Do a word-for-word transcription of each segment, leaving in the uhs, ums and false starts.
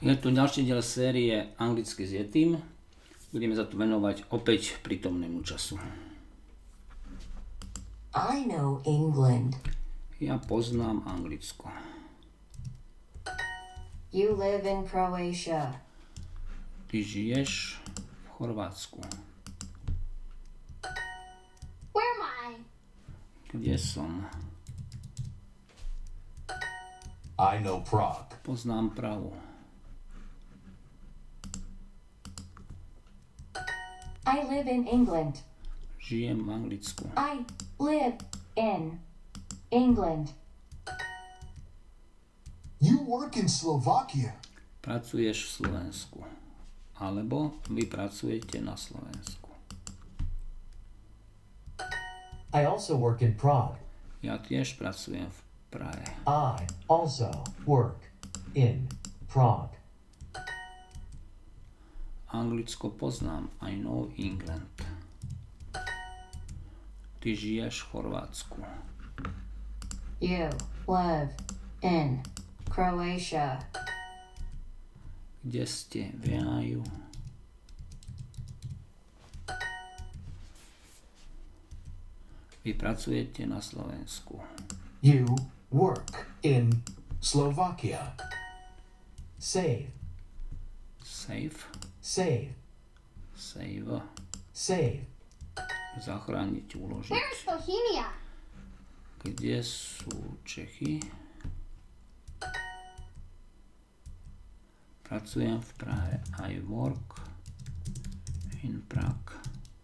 Je tu ďalší diel série Anglicky s Yetim. Budeme sa tu venovať opäť prítomnému času. I know England. Ja poznám Anglicko. You live in Croatia. Ty žiješ v Chorvátsku. Where am I? Kde som? I know Prague. Poznám Prahu. I live in England. Žijem v Anglicku. I live in England. You work in Slovakia. Pracuješ v Slovensku. Alebo vy pracujete na Slovensku. I also work in Prague. Ja tiež pracujem v Prahe. I also work in Prague. Anglicko poznám. I know England. Ty žiješ v Chorvátsku. You live in Croatia. Kde ste? Where are you? Vy pracujete na Slovensku. You work in Slovakia. Save. Save. Save. Save. Save. Zachrániť, uložiť. Where is Bohemia? Kde sú Čechy? Pracujem v Prahe. I work in Prague.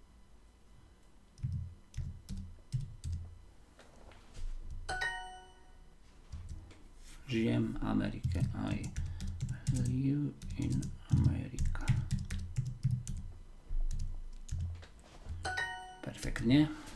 Žijem v Amerike. I live in America. Perfektne.